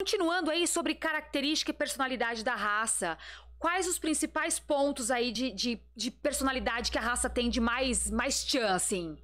Continuando aí sobre característica e personalidade da raça, quais os principais pontos aí de personalidade que a raça tem de mais tchan, assim?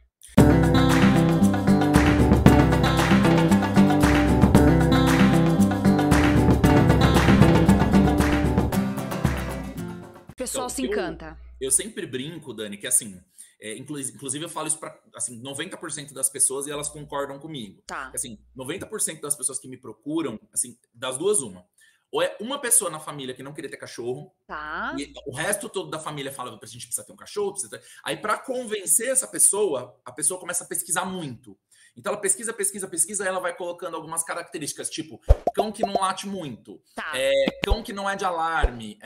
O pessoal Então, se encanta. eu sempre brinco, Dani, que assim, inclusive eu falo isso para assim, 90% das pessoas e elas concordam comigo. Tá, Assim, 90% das pessoas que me procuram, assim, das duas, uma. Ou é uma pessoa na família que não queria ter cachorro, tá. e o resto todo da família fala a gente precisa ter um cachorro, Aí, para convencer essa pessoa, a pessoa começa a pesquisar muito. Então, ela pesquisa, pesquisa, pesquisa, e ela vai colocando algumas características, tipo, cão que não late muito, Tá. cão que não é de alarme,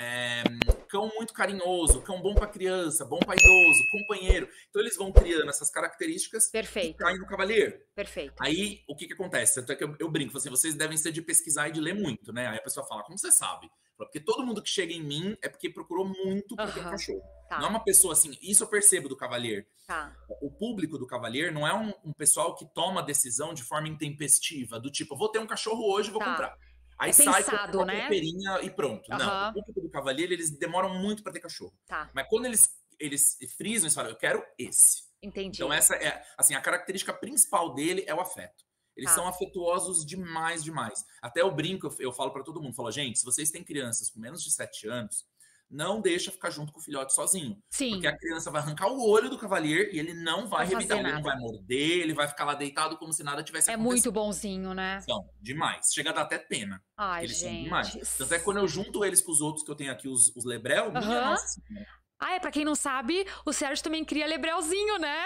cão muito carinhoso, cão bom para criança, bom para idoso, companheiro. Então, eles vão criando essas características e Perfeito, caem no cavaleiro. perfeito. Aí, o que acontece? Tanto é que eu brinco, assim, vocês devem ser de pesquisar e de ler muito, né? Aí a pessoa fala, como você sabe? Porque todo mundo que chega em mim é porque procurou muito para ter um Aham. cachorro. Não é Tá, uma pessoa assim, isso eu percebo do Cavalier. tá. O público do Cavalier não é um pessoal que toma decisão de forma intempestiva, do tipo, vou ter um cachorro hoje, vou Tá. comprar. Aí É sai com pensado, uma né? pulpeirinha e pronto. Não, o Aham. público do Cavalier, eles demoram muito para ter cachorro. Tá. Mas quando eles frisam, eles falam, eu quero esse. Então, Entendi. essa é, assim, a característica principal dele é o afeto. Eles Tá. são afetuosos demais, demais. Até eu brinco, eu falo para todo mundo, falo, gente, se vocês têm crianças com menos de 7 anos, não deixa ficar junto com o filhote sozinho. Porque Sim, a criança vai arrancar o olho do cavalier e ele não vai vai fazer revidar, ele não vai nada. morder, ele vai ficar lá deitado como se nada tivesse É muito acontecido. bonzinho, né? São demais. Chega a dar até pena. Ai, Porque eles são demais. gente. Tanto é que quando eu junto eles com os outros que eu tenho aqui, os Lebrel, minha Aham. nossa senhora. Ah, pra quem não sabe, o Sérgio também cria lebrelzinho, né?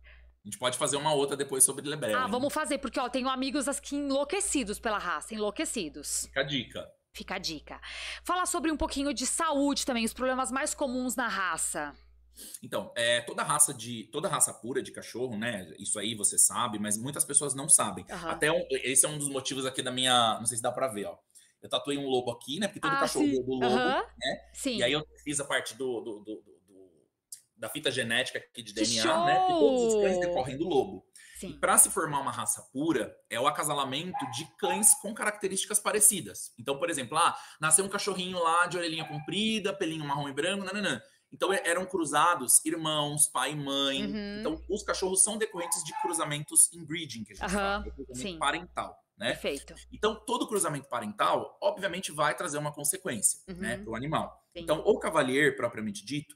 A gente pode fazer uma outra depois sobre Lebrel, Ah, hein? vamos fazer, porque ó, tenho amigos aqui enlouquecidos pela raça, enlouquecidos. Fica a dica. Fica a dica. Falar sobre um pouquinho de saúde também, os problemas mais comuns na raça. Então, toda raça pura de cachorro, né? Isso aí você sabe, mas muitas pessoas não sabem. Aham. Esse é um dos motivos aqui da minha, não sei se dá pra ver, ó. Eu tatuei um lobo aqui, né? Porque todo Ah, cachorro sim. veio do lobo, Aham. né? E aí Sim. eu fiz a parte da fita genética aqui de Que DNA, né? Porque todos os cães show! decorrem do lobo. E Sim. para se formar uma raça pura, é o acasalamento de cães com características parecidas. Então, por exemplo, nasceu um cachorrinho lá de orelhinha comprida, pelinho marrom e branco, nananã. Então, eram cruzados irmãos, pai e mãe. Uhum. Então, os cachorros são decorrentes de cruzamentos inbreeding, que a gente fala, Aham. que é o cruzamento Sim. parental, né? Perfeito. Então, todo cruzamento parental, obviamente, vai trazer uma consequência, né, Uhum. para o animal. Sim. Então, o Cavalier, propriamente dito,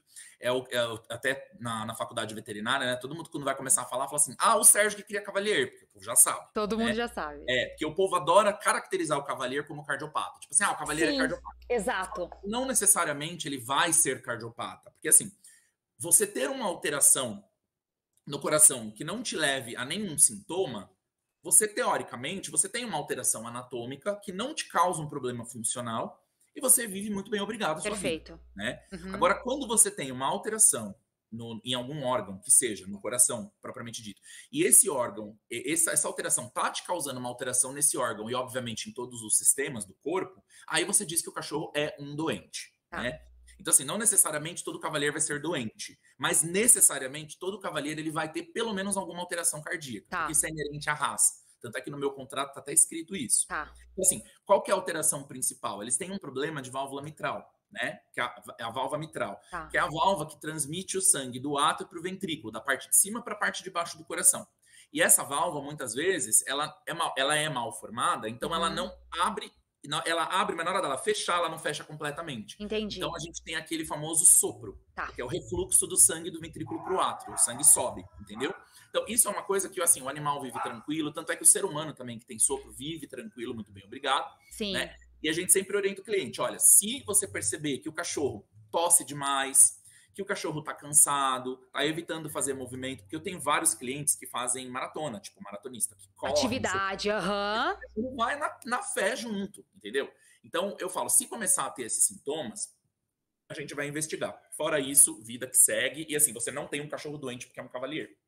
até na faculdade veterinária, né, todo mundo quando vai começar a falar, fala assim, o Sérgio que cria Cavalier, porque o povo já sabe, Todo mundo né? já sabe. Porque o povo adora caracterizar o Cavalier como cardiopata. Tipo assim, o Cavalier é Sim, cardiopata. exato. Não necessariamente ele vai ser cardiopata, porque assim, você ter uma alteração no coração que não te leve a nenhum sintoma, você teoricamente, você tem uma alteração anatômica que não te causa um problema funcional e você vive muito bem obrigado a sua vida, Perfeito. né? Uhum. Agora, quando você tem uma alteração em algum órgão, que seja no coração, propriamente dito, e esse órgão, essa alteração tá te causando uma alteração nesse órgão e, obviamente, em todos os sistemas do corpo, aí você diz que o cachorro é um doente, Tá. né? Então, assim, não necessariamente todo cavaleiro vai ser doente, mas necessariamente todo cavaleiro ele vai ter pelo menos alguma alteração cardíaca, porque Tá. isso é inerente à raça. Tanto é que no meu contrato está até escrito isso. Tá. Então, assim, qual que é a alteração principal? Eles têm um problema de válvula mitral, né? Que é a válvula mitral, Tá. que é a válvula que transmite o sangue do átrio para o ventrículo, da parte de cima para a parte de baixo do coração. E essa válvula, muitas vezes, ela é mal formada, então ela Uhum. não abre, ela abre, mas na hora dela fechar, ela não fecha completamente. Entendi. Então a gente tem aquele famoso sopro, Tá. que é o refluxo do sangue do ventrículo para o átrio, o sangue sobe, entendeu? Então isso é uma coisa que assim, o animal vive tranquilo, tanto é que o ser humano também que tem sopro vive tranquilo, muito bem, obrigado, Sim. né? E a gente sempre orienta o cliente, olha, se você perceber que o cachorro tosse demais, que o cachorro tá cansado, tá evitando fazer movimento, porque eu tenho vários clientes que fazem maratona, tipo maratonista, que corre, não sei o Atividade, aham. que, não vai na fé junto, entendeu? Então eu falo, se começar a ter esses sintomas, a gente vai investigar. Fora isso, vida que segue, e assim, você não tem um cachorro doente porque é um cavaleiro.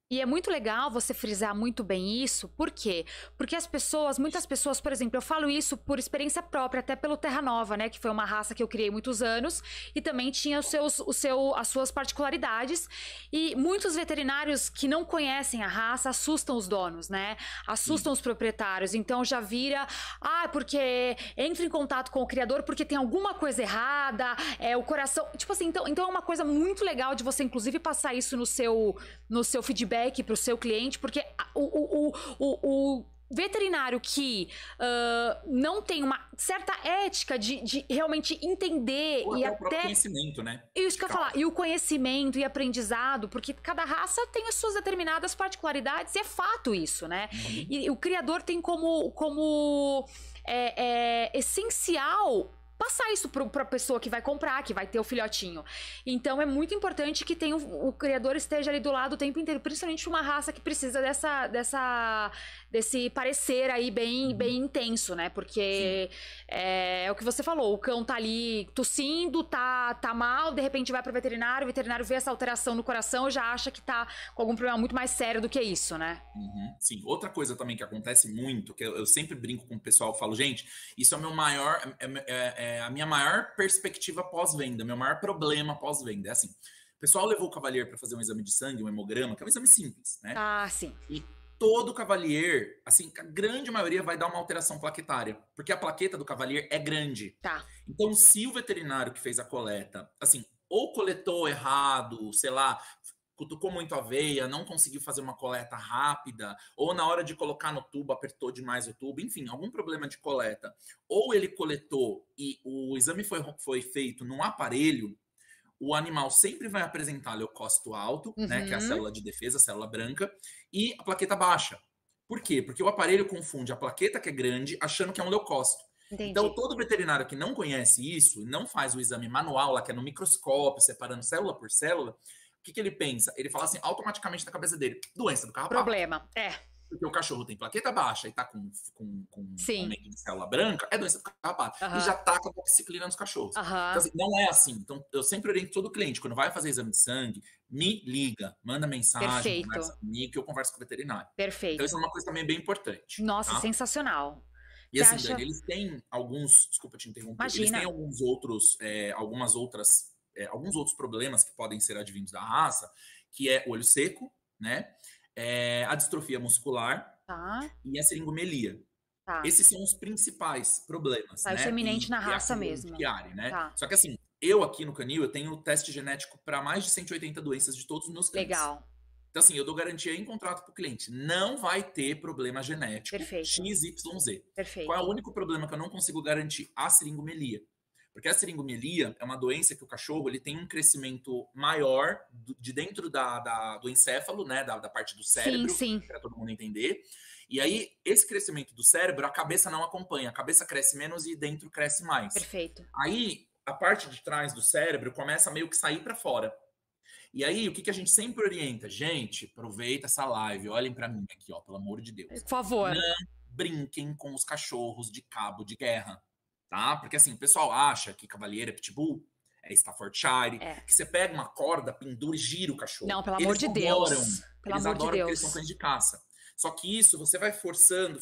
E é muito legal você frisar muito bem isso, por quê? Porque muitas pessoas, por exemplo, eu falo isso por experiência própria, até pelo Terra Nova, né? Que foi uma raça que eu criei muitos anos e também tinha as suas particularidades. E muitos veterinários que não conhecem a raça assustam os donos, né? Assustam os proprietários. Então já vira, porque entra em contato com o criador porque tem alguma coisa errada, o coração. Tipo assim, então é uma coisa muito legal de você, inclusive, passar isso no seu feedback para o seu cliente, porque o veterinário que não tem uma certa ética de realmente entender Ou e até o próprio até conhecimento, né? isso que eu ia falar, e o conhecimento e aprendizado, porque cada raça tem as suas determinadas particularidades, e é fato isso, né? E o criador tem como essencial passar isso para a pessoa que vai comprar, que vai ter o filhotinho. Então é muito importante que o criador esteja ali do lado o tempo inteiro, principalmente uma raça que precisa desse parecer aí bem intenso, né? Porque é o que você falou, o cão tá ali tossindo, tá mal, de repente vai pro veterinário, o veterinário vê essa alteração no coração e já acha que tá com algum problema muito mais sério do que isso, né? Sim, outra coisa também que acontece muito, que eu sempre brinco com o pessoal, falo, gente, isso é o meu maior, a minha maior perspectiva pós-venda, meu maior problema pós-venda. É assim, o pessoal levou o Cavalier para fazer um exame de sangue, um hemograma, que é um exame simples, né? Sim. E todo Cavalier, assim, a grande maioria vai dar uma alteração plaquetária, porque a plaqueta do Cavalier é grande. Tá. Então, se o veterinário que fez a coleta, assim, ou coletou errado, sei lá, cutucou muito a veia, não conseguiu fazer uma coleta rápida, ou na hora de colocar no tubo, apertou demais o tubo, enfim, algum problema de coleta, ou ele coletou e o exame foi feito num aparelho, o animal sempre vai apresentar leucócito alto, né, que é a célula de defesa, a célula branca, e a plaqueta baixa. Por quê? Porque o aparelho confunde a plaqueta, que é grande, achando que é um leucócito. Entendi. Então, todo veterinário que não conhece isso, não faz o exame manual, lá que é no microscópio, separando célula por célula, o que ele pensa? Ele fala assim, automaticamente na cabeça dele, doença do carrapato. Problema, Porque o cachorro tem plaqueta baixa e tá com aumento de célula branca, é doença do carrapato. E já tá com a toxicilina nos cachorros. Então, assim, não é assim. Então, eu sempre oriento todo cliente, quando vai fazer exame de sangue, me liga, manda mensagem, conversa comigo, que eu converso com o veterinário. Perfeito. Então, isso é uma coisa também bem importante. Nossa, tá? Sensacional. E assim, Dani, eles têm alguns, desculpa te interromper, eles têm alguns outros problemas que podem ser advindos da raça, que é o olho seco, né? A distrofia muscular e a seringomelia. Esses são os principais problemas, né? Isso é eminente na raça mesmo. Né? Só que assim, eu aqui no Canil, eu tenho teste genético para mais de 180 doenças de todos os meus cães. Legal. Então assim, eu dou garantia em contrato para o cliente. Não vai ter problema genético XYZ. Perfeito. Qual é o único problema que eu não consigo garantir? A seringomelia. Porque a seringomelia é uma doença que o cachorro ele tem um crescimento maior de dentro do encéfalo, né? Da parte do cérebro, para todo mundo entender. E aí, esse crescimento do cérebro, a cabeça não acompanha. A cabeça cresce menos e dentro cresce mais. Perfeito. Aí, a parte de trás do cérebro começa a meio que sair para fora. E aí, o que a gente sempre orienta? Gente, aproveita essa live, olhem para mim aqui, ó, pelo amor de Deus. Por favor. Não brinquem com os cachorros de cabo de guerra. Tá? Porque assim, o pessoal acha que Cavalier é Pitbull, é Staffordshire, que você pega uma corda, pendura e gira o cachorro. Não, pelo amor de Deus. Eles adoram porque eles são cães de caça. Só que isso, você vai forçando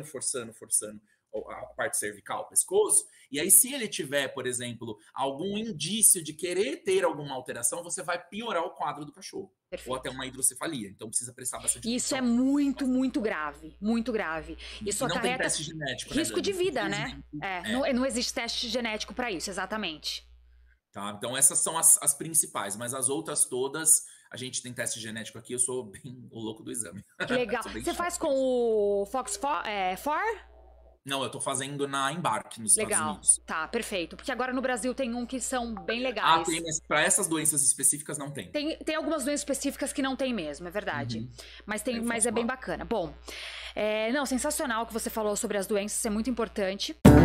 a parte cervical, o pescoço, e aí se ele tiver, por exemplo, algum indício de querer ter alguma alteração, você vai piorar o quadro do cachorro. Perfeito. Ou até uma hidrocefalia. Então precisa prestar bastante atenção. Isso é muito, muito grave. Muito grave. Isso não tem teste genético, risco de vida, né? Não existe teste genético para isso, exatamente. Tá, então essas são as principais, mas as outras todas, a gente tem teste genético aqui, eu sou bem o louco do exame. Que legal. Você faz com o Fox 4? Não, eu tô fazendo na Embark, nos Estados Unidos. Tá, perfeito. Porque agora no Brasil tem um que são bem legais. Tem, mas pra essas doenças específicas não tem. Tem algumas doenças específicas que não tem mesmo, é verdade. Mas é bem bacana. Bom, não, sensacional o que você falou sobre as doenças, isso é muito importante.